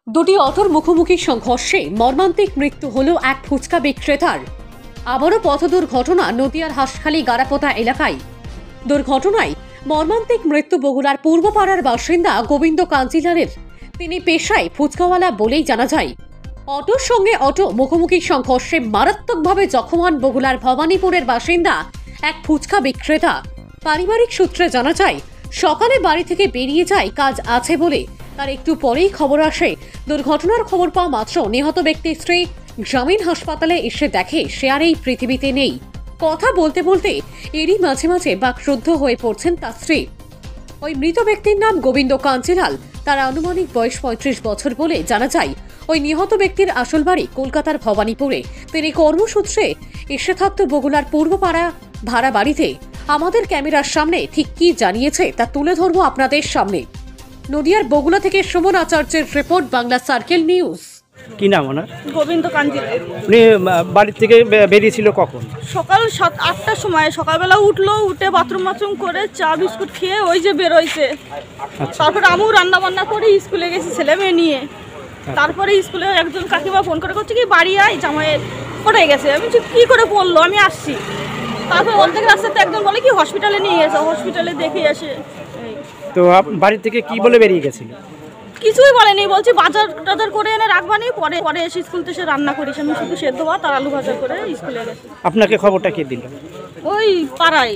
দুটি অটোর মুখোমুখি সংঘর্ষে মর্মান্তিক মৃত্যু হল এক ফুচকা বিক্রেতার। আবারও পথ দুর্ঘটনা নদিয়ার হাঁসখালি গারাপোতা এলাকায়। দুর্ঘটনায় মর্মান্তিক মৃত্যু বগুড়ার পূর্বপাড়ার বাসিন্দা গোবিন্দ কাঞ্জিলালের। তিনি পেশায় ফুচকাওয়ালা বলেই জানা যায়। অটোর সঙ্গে অটো মুখোমুখি সংঘর্ষে মারাত্মকভাবে জখম হন বগুড়ার ভবানীপুরের বাসিন্দা এক ফুচকা বিক্রেতা। পারিবারিক সূত্রে জানা যায়, সকালে বাড়ি থেকে বেরিয়ে যায় কাজ আছে বলে। তার একটু পরেই খবর আসে। দুর্ঘটনার খবর পাওয়া মাত্র নিহত ব্যক্তির স্ত্রী গ্রামীণ হাসপাতালে এসে দেখে সে আর এই পৃথিবীতে নেই। কথা বলতে বলতে এরই মাঝে মাঝে বাকরুদ্ধ হয়ে পড়ছেন তার স্ত্রী। ওই মৃত ব্যক্তির নাম গোবিন্দ কাঞ্জিলাল। তার আনুমানিক বয়স 35 বছর বলে জানা যায়। ওই নিহত ব্যক্তির আসল বাড়ি কলকাতার ভবানীপুরে। তিনি কর্মসূত্রে এসে থাকত বগুড়ার পূর্বপাড়া ভাড়া বাড়িতে। আমাদের ক্যামেরার সামনে ঠিক কি জানিয়েছে তা তুলে ধরবো আপনাদের সামনে। নদিয়ার বগুড়া থেকে সুমন আচার্যের রিপোর্ট, বাংলা সার্কেল নিউজ। কি নাম ওনার? গোবিন্দ কাঞ্জিলাল। উনি বাড়ি থেকে বেরিয়েছিল কখন? সকাল 7-8টার সময়। সকালবেলা উঠে বাথরুম করে চা বিস্কুট খেয়ে ওই যে বেরোইছে। তারপরে আমিও রান্না বান্না করে স্কুলে গেছি ছেলে মেয়ে নিয়ে। তারপরে স্কুলে একজন কাকিমা ফোন করে করছে কি বাড়ি আয়, জামাইয়ের পড়ে গেছে। আমি কি করে পড়লো, আমি আসছি। তারপরে অর্ধেক রাস্তাতে একজন বলে কি হসপিটালে নিয়ে গেছে। হসপিটালে দেখে এসে তো বাড়ি থেকে কি বলে বেরিয়ে গেছিল? কিছুই বলেনি, বলছি বাজার টাজার করে এনে রাখবানি, পরে পরে এসে স্কুল থেকে রান্না করিস। আমি শুধু সেদ্ধ ভাত আর আলু ভাজা করে স্কুলে গেছি। আপনাকে খবরটা কে দিল? ওই পাড়ায়।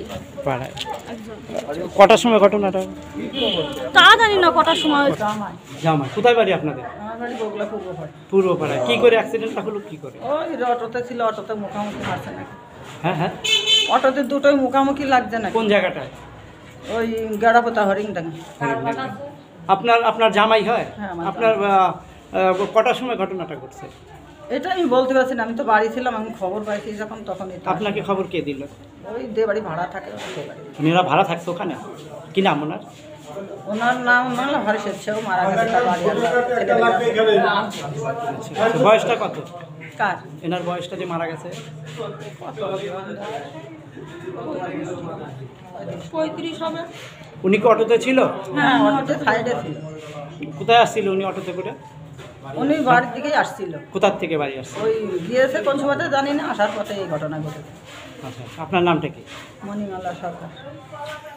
কটার সময় ঘটনাটা? তা জানি না কটার সময়। জামাই কোথায় বাড়ি আপনাদের? পূর্বপাড়ায়। কি করে অ্যাক্সিডেন্টটা হলো? কি করে? ওই অটোতে ছিল, অটোতে মুখামুখি মারছে নাকি? হ্যাঁ, অটোতে দুটোই মুখামুখি লাগছে না। কোন জায়গাটায়? ওই গাড়াপোতা হরিংডাঙ্গা। আপনার জামাই হয়? হ্যাঁ, আমার আপনার কটার সময় ঘটনাটা ঘটছে? এটা আমি বলতে পারছি না, আমি তো বাড়ি ছিলাম। আমি খবর পাইছি যখন, তখন আপনাকে খবর কে দিল? ওই যে বাড়ি ভাড়া থাকে সেই বাড়ি। উনিরা ভাড়া থাকছে ওখানে? কি নাম ওনার? ওনার নাম মানে হরিশের, সেও মারা গেছে। তার বাড়ি আচ্ছা, বয়সটা কত? কার? এনার বয়সটা যে মারা গেছে? 35 হবে। উনি কি অটোতে ছিল? হ্যাঁ, অটোতে সাইডে ছিল। কোথায় আসছিল উনি অটোতে করে? উনি বাড়ির দিকেই আসছিল। কোথার থেকে বাড়ি আসছে? ওই গিয়েছে কোন সময়তে জানি না, আসার পথে এই ঘটনা ঘটেছে। আচ্ছা, আপনার নামটা কি? মণিমালা সরকার।